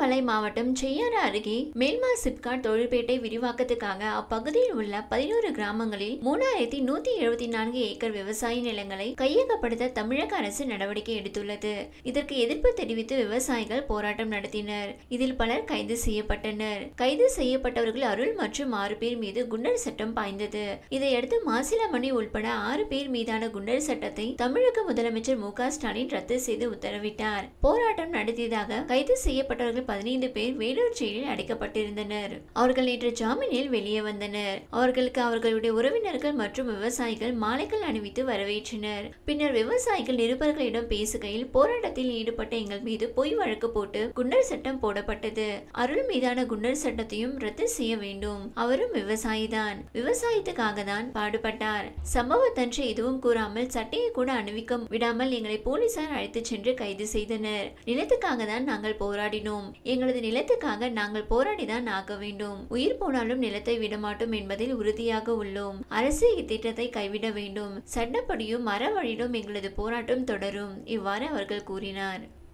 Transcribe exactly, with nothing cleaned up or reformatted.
திருவண்ணாமலை மாவட்டம் செய்யாறு அருகே மேல்மா சிப்காட் தொழிற்பேட்டை விரிவாக்கத்துக்காக அப்பகுதியில் உள்ள பதினோரு கிராமங்களில் மூணாயிரத்தி நூத்தி எழுபத்தி நான்கு ஏக்கர் விவசாய நிலங்களை கையகப்படுத்த தமிழக அரசு நடவடிக்கை எடுத்துள்ளது. இதற்கு எதிர்ப்பு தெரிவித்து விவசாயிகள் போராட்டம் நடத்தினர். இதில் பலர் கைது செய்யப்பட்டனர். கைது செய்யப்பட்டவர்கள் அருள் மற்றும் ஆறு பேர் மீது குண்டர் சட்டம் பாய்ந்தது. இதையடுத்து மாசிலாமணி உள்பட ஆறு பேர் மீதான குண்டர் சட்டத்தை தமிழக முதலமைச்சர் மு க ஸ்டாலின் ரத்து செய்து உத்தரவிட்டார். போராட்டம் நடத்தியதாக கைது செய்யப்பட்டவர்கள் பதினைந்து பேர் வேலூர் ஜெயிலில் அடைக்கப்பட்டிருந்தனர். அவர்கள் நேற்று ஜாமீனில் வெளியே வந்தனர். அவர்களுக்கு அவர்களுடைய உறவினர்கள் மற்றும் விவசாயிகள் மாலைகள் அணிவித்து வரவேற்றனர். பின்னர் விவசாயிகள் நிருபர்களிடம் பேசுகையில் போராட்டத்தில் ஈடுபட்ட எங்கள் மீது பொய் வழக்கு போட்டு குண்டர் சட்டம் போடப்பட்டது. அருள் மீதான குண்டர் சட்டத்தையும் ரத்து செய்ய வேண்டும். அவரும் விவசாயிதான். விவசாயத்துக்காக தான் பாடுபட்டார். சம்பவத்தன்று எதுவும் கூறாமல் சட்டையை கூட அணிவிக்க விடாமல் எங்களை போலீசார் அழைத்து சென்று கைது செய்தனர். நிலத்துக்காக தான் நாங்கள் போராடினோம். எங்களது நிலத்துக்காக நாங்கள் போராடிதான் ஆக வேண்டும். உயிர் போனாலும் நிலத்தை விடமாட்டோம் என்பதில் உறுதியாக உள்ளோம். அரசு இத்திட்டத்தை கைவிட வேண்டும். சட்டப்படியும் மர வழியிலும் எங்களது போராட்டம் தொடரும். இவ்வாறு அவர்கள் கூறினார்.